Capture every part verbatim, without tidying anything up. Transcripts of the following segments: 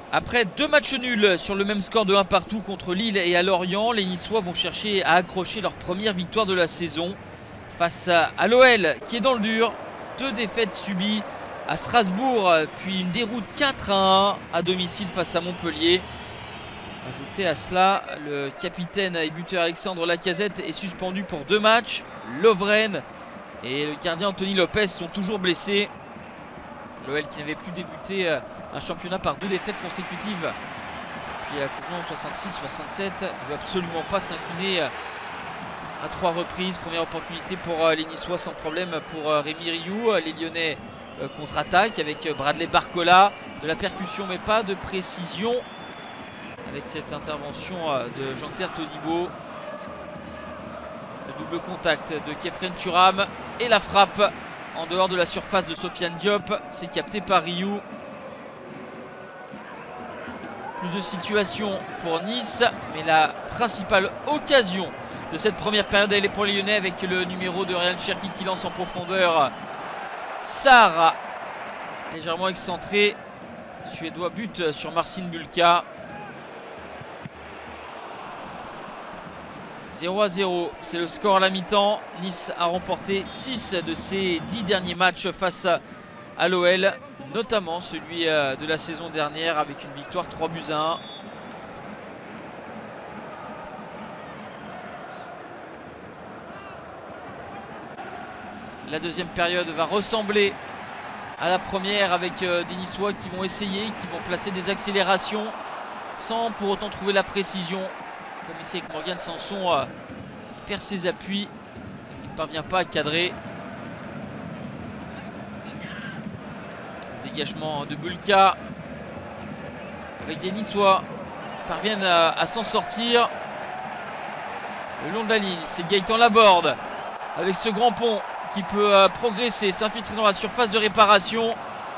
Après deux matchs nuls sur le même score de un partout contre Lille et à Lorient, les Niçois vont chercher à accrocher leur première victoire de la saison face à l'O L qui est dans le dur. Deux défaites subies à Strasbourg, puis une déroute quatre à un à domicile face à Montpellier. Ajoutez à cela, le capitaine et buteur Alexandre Lacazette est suspendu pour deux matchs. Lovren et le gardien Anthony Lopez sont toujours blessés. L'O L qui n'avait plus débuté un championnat par deux défaites consécutives depuis la saison soixante-six soixante-sept, ne veut absolument pas s'incliner à trois reprises. Première opportunité pour les Niçois sans problème pour Rémi Rioux. Les Lyonnais contre-attaque avec Bradley Barcola, de la percussion mais pas de précision avec cette intervention de Jean-Claire Todibo. Le double contact de Khéphren Thuram et la frappe en dehors de la surface de Sofiane Diop, c'est capté par Rioux. Plus de situations pour Nice, mais la principale occasion de cette première période elle est pour les Lyonnais avec le numéro de Ryan Cherki qui lance en profondeur. Sarr, légèrement excentré, Suédois but sur Marcin Bulka. zéro à zéro, c'est le score à la mi-temps. Nice a remporté six de ses dix derniers matchs face à l'O L, notamment celui de la saison dernière avec une victoire trois buts à un. La deuxième période va ressembler à la première avec des Niçois qui vont essayer, qui vont placer des accélérations sans pour autant trouver la précision. Comme ici avec Morgan Sanson euh, qui perd ses appuis et qui ne parvient pas à cadrer. Dégagement de Bulka avec des Niçois qui parviennent à, à s'en sortir. Le long de la ligne, c'est Gaëtan Laborde avec ce grand pont qui peut euh, progresser, s'infiltrer dans la surface de réparation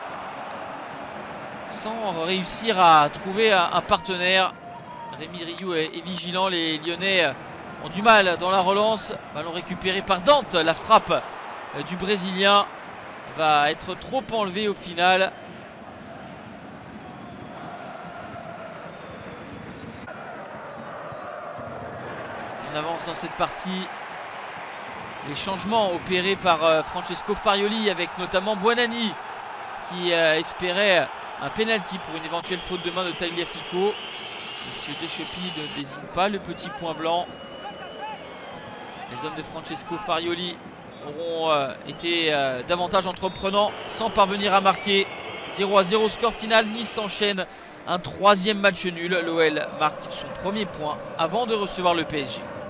sans réussir à trouver un, un partenaire. Rémi Rioux est, est vigilant, les Lyonnais ont du mal dans la relance. Ballon récupéré par Dante, la frappe euh, du Brésilien va être trop enlevée au final. On avance dans cette partie. Les changements opérés par euh, Francesco Farioli avec notamment Buonanni qui euh, espérait un penalty pour une éventuelle faute de main de Tagliafico. Monsieur Descheppi ne désigne pas le petit point blanc. Les hommes de Francesco Farioli auront euh, été euh, davantage entreprenants sans parvenir à marquer. zéro à zéro score final. Nice enchaîne un troisième match nul. L'O L marque son premier point avant de recevoir le P S G.